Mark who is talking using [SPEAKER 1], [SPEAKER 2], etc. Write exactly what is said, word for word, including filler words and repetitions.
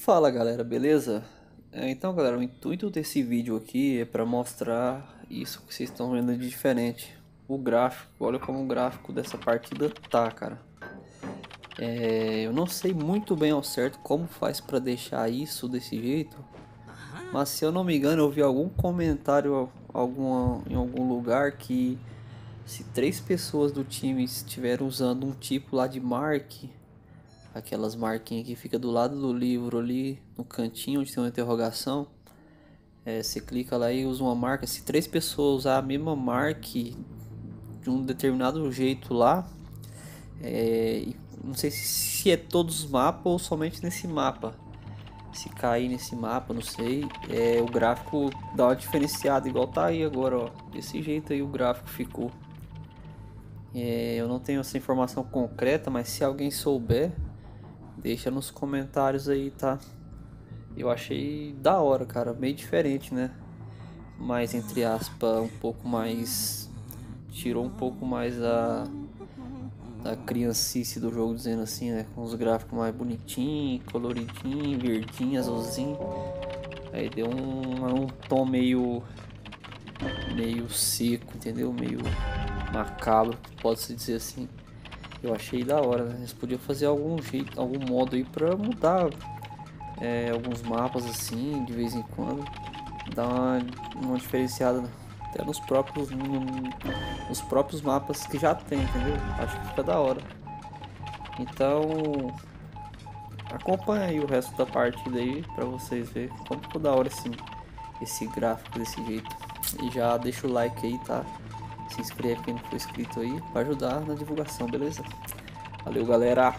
[SPEAKER 1] Fala galera, beleza? É, então galera, o intuito desse vídeo aqui é para mostrar isso que vocês estão vendo de diferente. O gráfico, olha como o gráfico dessa partida tá, cara. É, eu não sei muito bem ao certo como faz para deixar isso desse jeito, mas se eu não me engano eu vi algum comentário alguma, em algum lugar que se três pessoas do time estiverem usando um tipo lá de mark, aquelas marquinhas que fica do lado do livro ali, no cantinho onde tem uma interrogação. É, você clica lá e usa uma marca. Se três pessoas usar a mesma marca de um determinado jeito lá, é, não sei se, se é todos os mapas ou somente nesse mapa. Se cair nesse mapa, não sei. É, o gráfico dá uma diferenciada, igual tá aí agora, ó. Desse jeito aí o gráfico ficou. É, eu não tenho essa informação concreta, mas se alguém souber, deixa nos comentários aí, tá? Eu achei da hora, cara, meio diferente, né? Mais entre aspas, um pouco mais. Tirou um pouco mais a. Da criancice do jogo, dizendo assim, né? Com os gráficos mais bonitinhos, coloridinho, verdinho, azulzinho. Aí deu um, um tom meio. Meio seco, entendeu? Meio macabro, pode-se dizer assim. Eu achei da hora, né? Eles podiam fazer algum jeito, algum modo aí pra mudar é, alguns mapas assim, de vez em quando. Dar uma, uma diferenciada até nos próprios nos próprios mapas que já tem, entendeu? Acho que fica da hora. Então acompanha aí o resto da partida aí pra vocês verem como ficou da hora esse, esse gráfico desse jeito. E já deixa o like aí, tá? Se inscreve quem não for inscrito aí pra ajudar na divulgação, beleza? Valeu, galera!